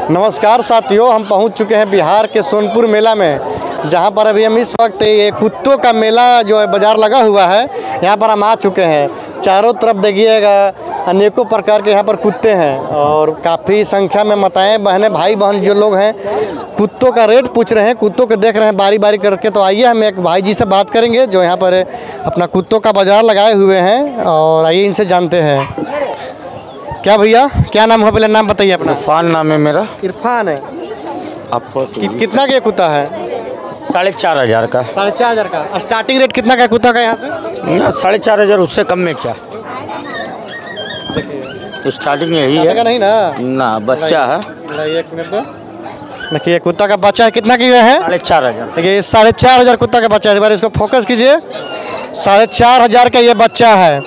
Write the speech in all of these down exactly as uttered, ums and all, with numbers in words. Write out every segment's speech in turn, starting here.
नमस्कार साथियों, हम पहुंच चुके हैं बिहार के सोनपुर मेला में, जहां पर अभी हम इस वक्त ये कुत्तों का मेला जो है बाज़ार लगा हुआ है, यहां पर हम आ चुके हैं। चारों तरफ देखिएगा अनेकों प्रकार के यहां पर कुत्ते हैं और काफ़ी संख्या में माताएं बहनें भाई बहन जो लोग हैं कुत्तों का रेट पूछ रहे हैं, कुत्तों को देख रहे हैं बारी बारी करके। तो आइए हम एक भाई जी से बात करेंगे जो यहाँ पर अपना कुत्तों का बाज़ार लगाए हुए हैं और आइए इनसे जानते हैं। क्या भैया, क्या नाम है? पहले नाम बताइए अपना। इरफान नाम है मेरा। इरफान है। आपको कि, कितना का कुत्ता है? साढ़े चार हजार का। साढ़े चार हजार का स्टार्टिंग रेट कितना का कुत्ता का यहाँ से? साढ़े चार हजार, उससे कम में क्या? तो स्टार्टिंग यही है। नहीं ना ना बच्चा है। एक मिनट देखिए, कुत्ता का बच्चा है। कितना की है? साढ़े चार हजार। देखिए साढ़े चार हजार कुत्ता का बच्चा है। इस बार इसको फोकस कीजिए। साढ़े चार हजार का ये बच्चा है,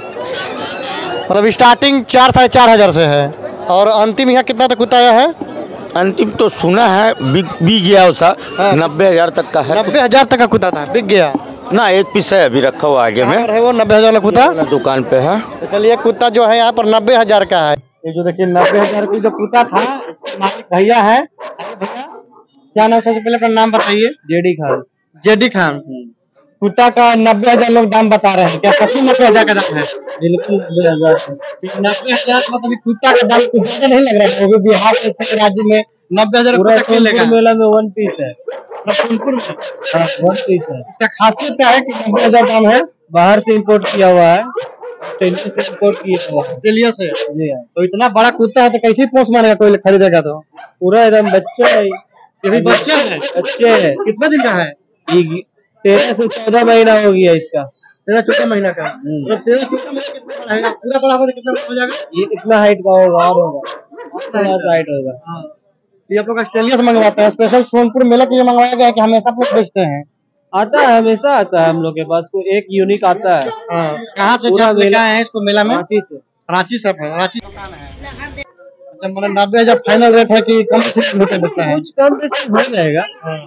मतलब स्टार्टिंग चार साढ़े चार हजार से है। और अंतिम यहाँ कितना तक कुत्ता आया है? अंतिम तो सुना है बिक भी गया उसका। हाँ। नब्बे हजार तक का है। नब्बे हजार तक का कुत्ता था, बिक गया ना। एक पीस है अभी रखा हुआ आगे में है, वो नब्बे हजार का कुत्ता दुकान पे है। तो चलिए, कुत्ता जो है यहाँ पर नब्बे हजार का है। ये जो देखिए नब्बे हजार का जो कुत्ता था, मालिक भैया है। भैया क्या नाम? सबसे पहले अपना नाम बताइए। जेडी खान। जेडी खान। कुत्ता का नब्बे हजार लोग दाम बता रहे हैं, क्या सच्ची नब्बे हजार का दाम है? बिल्कुल नब्बे हजार। नब्बे हजार मतलब कुत्ता का दाम कुछ ज्यादा नहीं लग रहा है? वो भी बिहार जैसे राज्य में नब्बे हजार सोनपुर मेला में वन पीस है। सोनपुर में हाँ, वन पीस है। इसका खासियत क्या है कि नब्बे हजार दाम है? बाहर से इम्पोर्ट किया हुआ है, ऑस्ट्रेलिया से इम्पोर्ट किया हुआ है। ऑस्ट्रेलिया से? जी हाँ। तो इतना बड़ा कुत्ता है तो कैसे पोष मानेगा कोई खरीदेगा? तो पूरा एकदम बच्चा है। ये भी बच्चे है? बच्चे है। कितना दिन का है? तेरह से चौदह महीना हो गया इसका। तेरह चौदह महीना का? तो तेरह चौदह महीना कितना बड़ा है? पूरा बड़ा होगा तो कितना हो जाएगा? ये इतना हाइट का होगा और होगा, थोड़ा सा हाइट होगा। हाँ। ये आप लोग ऑस्ट्रेलिया से मंगवाते हैं? स्पेशल सोनपुर मेला के लिए मंगवाया गया है कि हमेशा आप लोग बेचते हैं? आता है, हमेशा आता है हम लोग के पास। कोई एक यूनिक आता है। हाँ। कहाँ से पूरा मेला है इसको मेला में? रांची से। रांची से है? रांची दुकान है। अच्छा, मतलब नब्बे हजार फाइनल रेट है कि कम से कम होता है? कुछ कम बेसी हो जाएगा।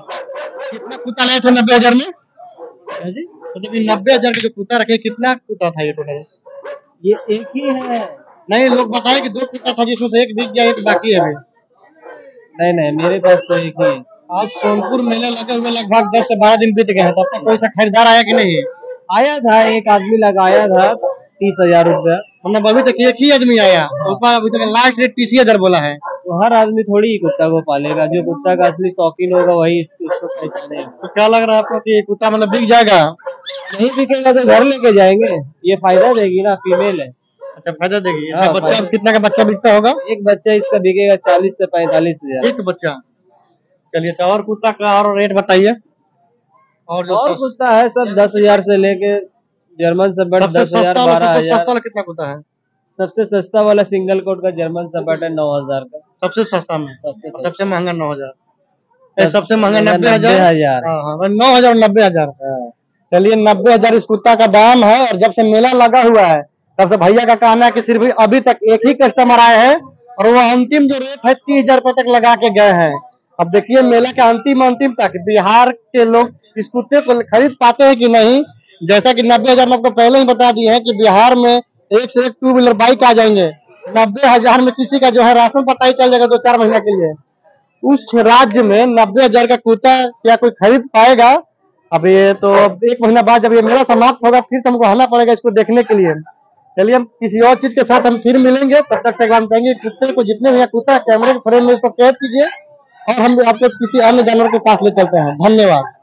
कितना कुत्ता लाए थे नब्बे हजार में? जी मतलब नब्बे हजार का जो कुत्ता रखे, कितना कुत्ता था ये टोटल? ये एक ही है। नहीं, लोग बताए कि दो कुत्ता था जिसमें से एक बिक गया, एक बाकी है अभी। नहीं नहीं, मेरे पास तो एक ही है। आज सोनपुर मेला लगे हुए लगभग दस से बारह दिन बीत गए हैं, तब तक कोई सा खरीदार आया कि नहीं? आया था, एक आदमी लगाया था तीस हजार रूपया। मतलब अभी तक एक ही आदमी आया, ऊपर अभी तक लास्ट रेट तीस हजार बोला है। तो हर आदमी थोड़ी ही कुत्ता को पालेगा। जो कुत्ता का असली शौकीन होगा वही इसको पहचानेगा। तो क्या लग रहा है आपको कि कुत्ता मतलब बिक जाएगा? नहीं बिकेगा तो घर लेके जाएंगे। ये फायदा देगी ना, फीमेल है। अच्छा, फायदा देगी। इसका हाँ, बच्चा कितना का बच्चा बिकता होगा? एक बच्चा इसका बिकेगा चालीस से पैंतालीस हजार एक बच्चा। चलिए, अच्छा, और कुत्ता का और रेट बताइए। और जो और कुत्ता है सब दस हजार से लेके जर्मन शफर्ड दस हजार बारह हजार। कितना कुत्ता है? सबसे सस्ता वाला सिंगल कोट का जर्मन शफर्ड है नौ हजार का। सबसे सस्ता में? सबसे सस्ता। सबसे महंगा नौ हजार। सबसे महंगा नब्बे हजार हजार नौ हजार नब्बे हजार चलिए, नब्बे हजार इस कुत्ता का दाम है। और जब से मेला लगा हुआ है तब से भैया का कहना है कि सिर्फ अभी तक एक ही कस्टमर आए हैं और वो अंतिम जो रेट है तीस हजार रुपए तक लगा के गए हैं। अब देखिए मेला के अंतिम अंतिम तक बिहार के लोग इस कुत्ते को खरीद पाते हैं कि नहीं। जैसा कि नब्बे हजार में आपको पहले ही बता दिए हैं कि बिहार में एक से एक टू व्हीलर बाइक आ जाएंगे। नब्बे हजार में किसी का जो है राशन पता ही चल जाएगा दो चार महीने के लिए। उस राज्य में नब्बे हजार का कुत्ता क्या कोई खरीद पाएगा? अब ये तो एक महीना बाद जब ये मेला समाप्त होगा फिर हमको आना पड़ेगा इसको देखने के लिए। चलिए, हम किसी और चीज के साथ हम फिर मिलेंगे। तब तक से हम कहेंगे कुत्ते को जितने भी कुत्ता कैमरे के फ्रेम में इसको कैद कीजिए और हम आपको किसी अन्य जानवर के पास ले चलते हैं। धन्यवाद।